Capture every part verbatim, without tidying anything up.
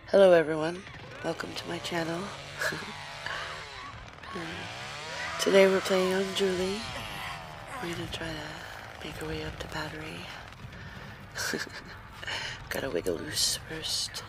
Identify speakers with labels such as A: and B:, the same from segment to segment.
A: Hello everyone, welcome to my channel. uh, today we're playing on Julie. We're gonna try to make our way up to Battery. Gotta wiggle loose first.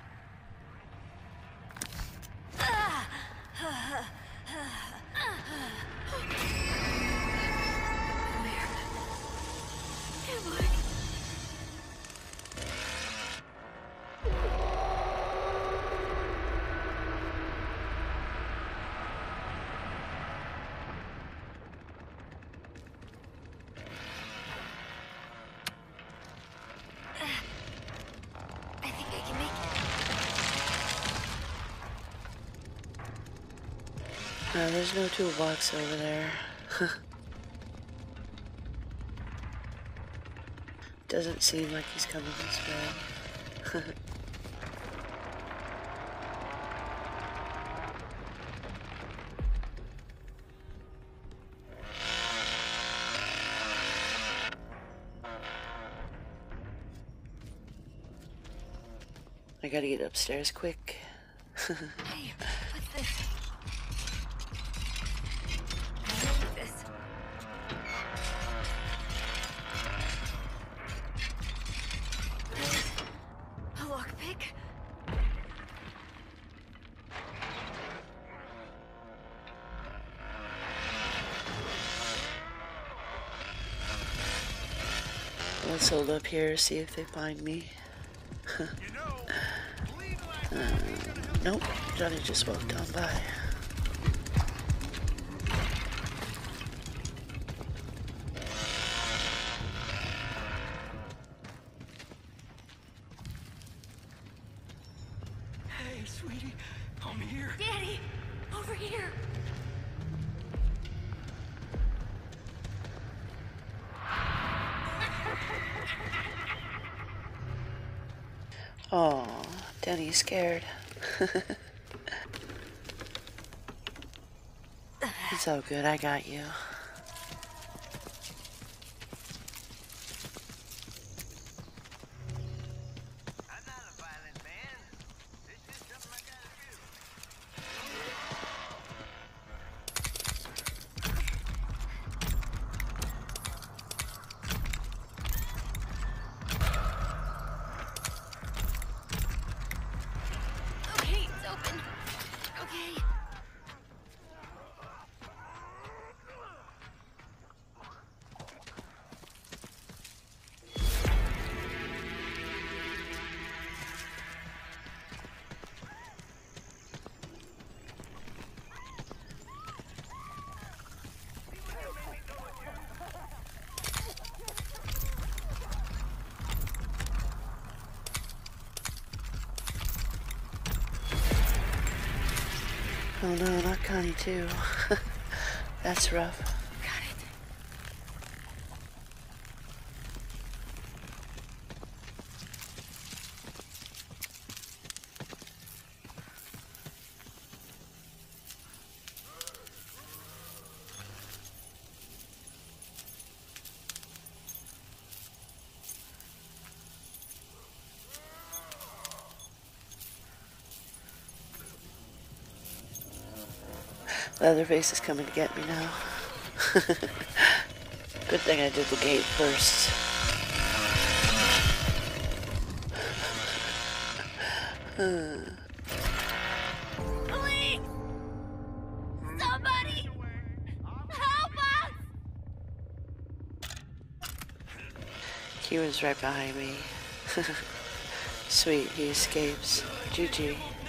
A: No, there's no toolbox over there. Doesn't seem like he's coming this way. I gotta get upstairs quick.
B: Hey, what's this? This. A lockpick?
A: Let's hold up here, see if they find me. uh, nope, Johnny just walked on by.
C: Hey, sweetie, I'm here.
B: Daddy, over here.
A: Oh, Denny's scared. It's all good, I got you.
C: I'm not a violent man. This is something I gotta do.
B: Okay, it's open. Okay.
A: Oh no, not Connie too. That's rough.
B: Got it.
A: Leatherface is coming to get me now. Good thing I did the gate first.
B: Please! Somebody! Help us!
A: He was right behind me. Sweet, he escapes. G G.